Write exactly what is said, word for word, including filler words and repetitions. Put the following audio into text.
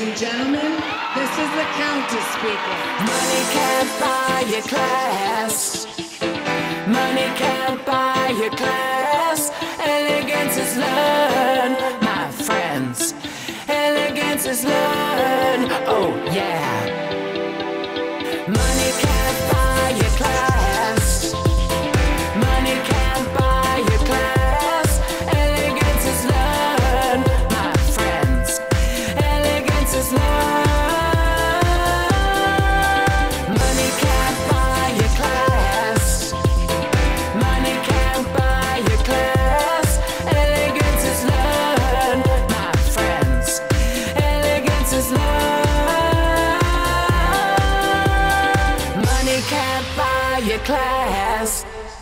and gentlemen, this is the Countess speaking. Money can't buy your class. Money can't buy your class. Elegance is learned, my friends. Elegance is learned, oh yeah. Money can't buy your class. Money can't buy your class. Elegance is learned, my friends. Elegance is learned. Money can't buy your class. Money can't buy your class. Elegance is learned, my friends. Elegance is learned. Money can't buy your class.